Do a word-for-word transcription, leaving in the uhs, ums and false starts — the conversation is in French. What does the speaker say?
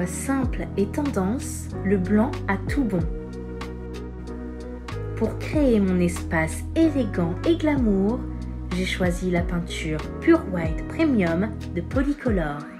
simple et tendance, le blanc a tout bon. Pour créer mon espace élégant et glamour, j'ai choisi la peinture Pure White Premium de Polycolor.